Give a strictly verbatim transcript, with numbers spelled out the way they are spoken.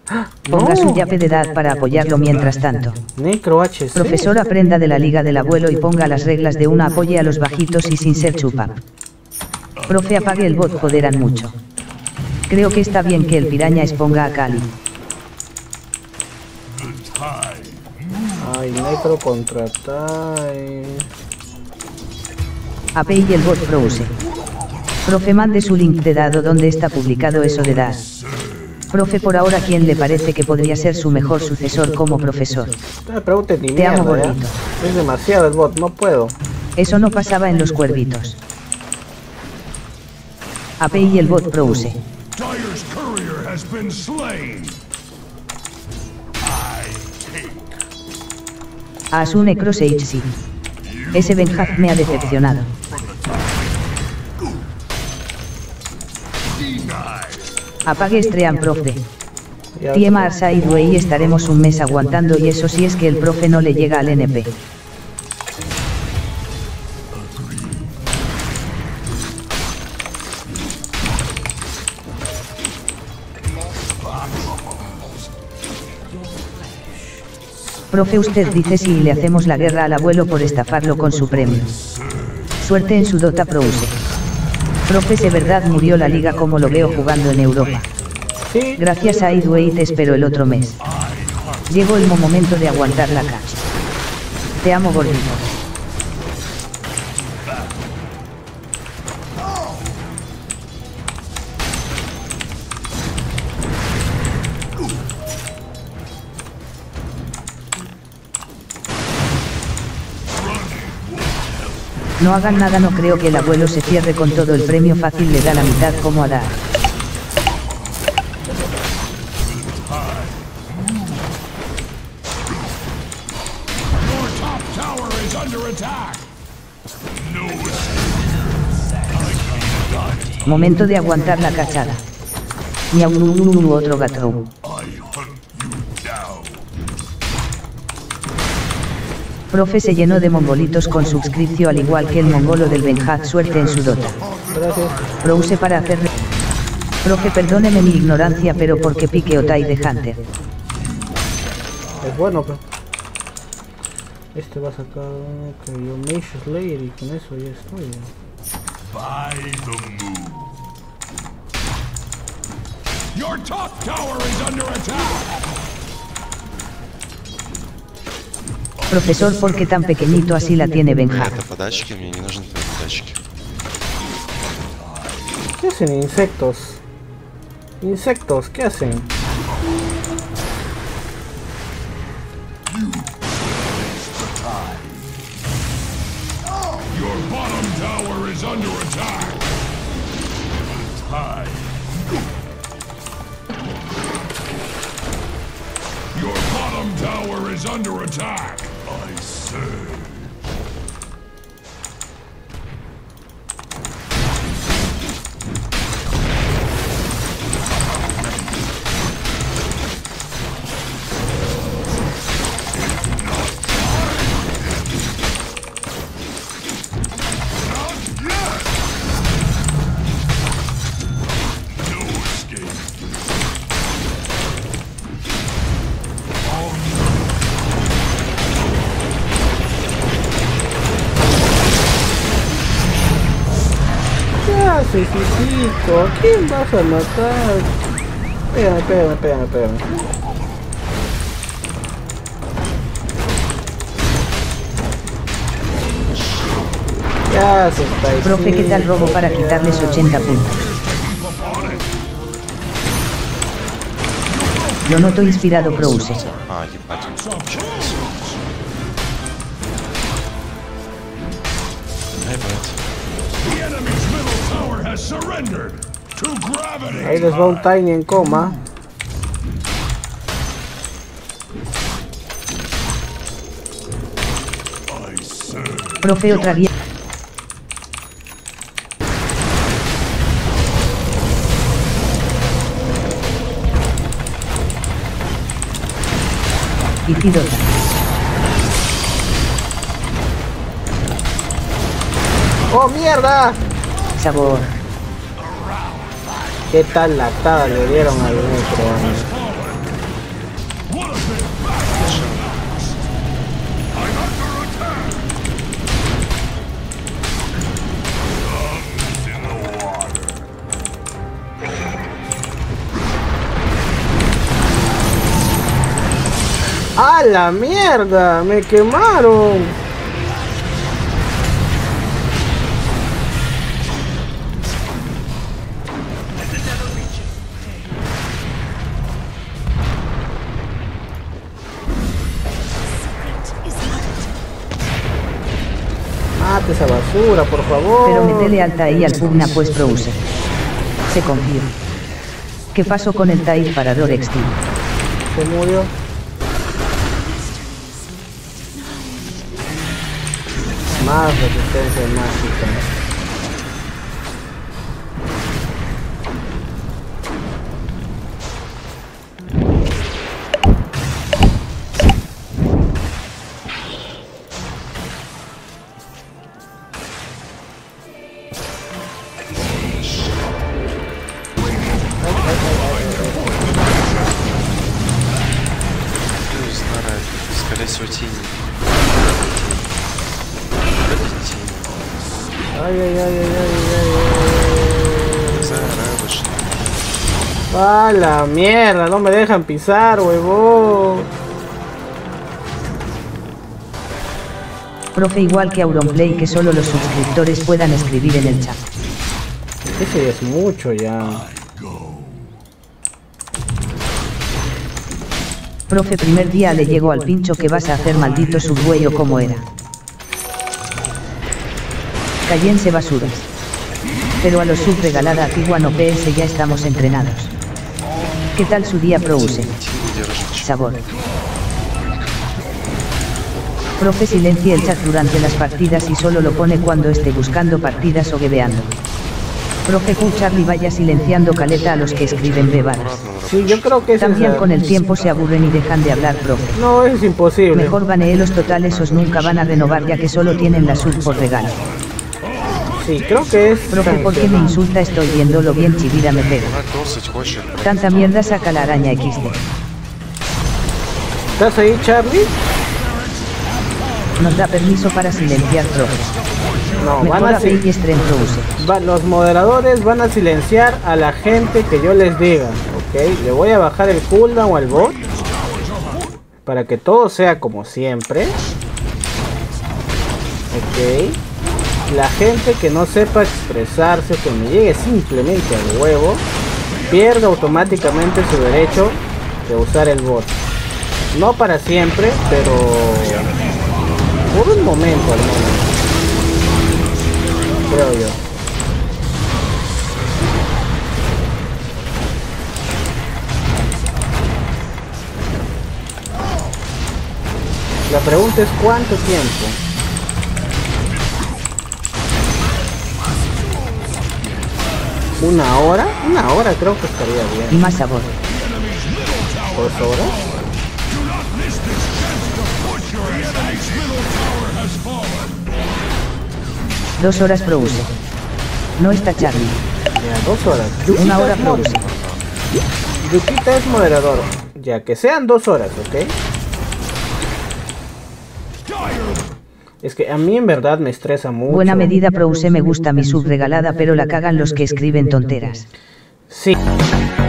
Ponga No. su llave de edad para apoyarlo mientras tanto. Necro H C. Profesor, aprenda de la liga del abuelo y ponga las reglas de una, apoye a los bajitos y sin ser chupa. Profe, apague el bot, joderan mucho. Creo que está bien que el piraña exponga a Cali. Ay, Necro contra Tai. A P I y el bot Prouse. Profe, mande su link de dado donde está publicado eso de dar. Profe, por ahora, ¿quién le parece que podría ser su mejor sucesor como profesor? No me preguntes ni Te mierda, amo, ¿ya? gordito. Es demasiado el bot, no puedo. Eso no pasaba en los cuervitos. A P I y el bot Prouse. Dyer's courier has been slain. I take. Asune Cross H C. Ese Benhaz me ha decepcionado. Apague Stream, profe. Ya. Tiema Arsaidway y estaremos un mes aguantando, y eso si es que el profe no le llega al N P. Profe, usted dice si le hacemos la guerra al abuelo por estafarlo con su premio. Suerte en su Dota Prouse. Profe, ¿se verdad murió la liga como lo veo jugando en Europa? Sí. Gracias a Idway, te espero el otro mes. Llegó el momento de aguantar la cacha. Te amo, gordito. No hagan nada, no creo que el abuelo se cierre con todo el premio, fácil le da la mitad como a dar. Momento de aguantar la cachada. Miau, nu, nu, nu, otro gato. Profe, se llenó de mongolitos con suscripción al igual que el mongolo del Benhaz, suerte en su Dota. Gracias. Prouse para hacer... Profe, perdóneme mi ignorancia, pero ¿por qué pique Otai de Hunter? Es bueno, pero... Este va a sacar que yo Mage Slayer y con eso ya estoy. By the moon. Your top tower is under attack. Profesor, ¿por qué tan pequeñito así la tiene Benhaz? Это подачки, мне не нужны твои подачки. ¿Qué hacen insectos? Insectos, ¿qué hacen? Your bottom tower is under attack. Tide. Your bottom tower is under attack. I say. ¿Qué haces, hijito? ¿A quién vas a matar? Pégame, pégame, pégame, pégame. ¿Qué haces, paisito? Profe, ¿qué tal robo para quitarles ochenta puntos? Lo noto inspirado, Prouse. А, ебать, он получается. Ай, блядь. The enemy's middle tower has surrendered to gravity. Ahí les va un Tiny en coma. I say. Profe, otra guía. Y Tidota. ¡Oh, mierda! Sabor. ¿Qué tal lactada le dieron al Necro? ¡A la mierda! ¡Me quemaron! Mate esa basura, por favor. Pero metele alta ahí al pugna pues Prouse. Se confirma. ¿Qué pasó con el Taif para Dorexti? Se murió. Más resistencia mágica. Скорее всего, тени. Ay, ay, ay, ay, ay, ay, Заработаешь. ay. ¡A la mierda! No me dejan pisar, huevón. Profe, igual que Auronplay, que solo los suscriptores puedan escribir en el chat. Eso ya es mucho ya. Profe, primer día le llegó al pincho que vas a hacer maldito subhuello como era. Cállense basuras. Pero a los sub regalada Antigua no P S ya estamos entrenados. ¿Qué tal su día Prouse? Sabor. Profe, silencia el chat durante las partidas y solo lo pone cuando esté buscando partidas o gueveando. Profe Q Charlie, vaya silenciando caleta a los que escriben bebadas. Sí, yo creo que es También esa. con el tiempo se aburren y dejan de hablar, profe. No, es imposible. Mejor banee los totales, os nunca van a renovar ya que solo tienen la sub por regalo. Sí, creo que es. Profe, ¿por qué me insulta? Estoy viéndolo bien, chivida me pega. Tanta mierda, saca la araña equis de. ¿Estás ahí, Charlie? Nos da permiso para silenciar, profe. No, Mejor van a a si- y Stream Prouse. va- los moderadores van a silenciar a la gente que yo les diga, ¿ok? Le voy a bajar el cooldown al bot para que todo sea como siempre, ¿ok? La gente que no sepa expresarse, que me llegue simplemente al huevo, pierde automáticamente su derecho de usar el bot. No para siempre, pero por un momento al menos. Creo yo. La pregunta es ¿cuánto tiempo? ¿Una hora? Una hora creo que estaría Y bien. más sabor. ¿Dos horas? Dos horas Prouse. No está Charlie. Ya, dos horas. Una Yukita hora es mod- Prouse. Yukita es moderador. Ya que sean dos horas, ¿ok? Es que a mí en verdad me estresa mucho. Buena medida Prouse, me gusta mi sub regalada, pero la cagan los que escriben tonteras. Sí.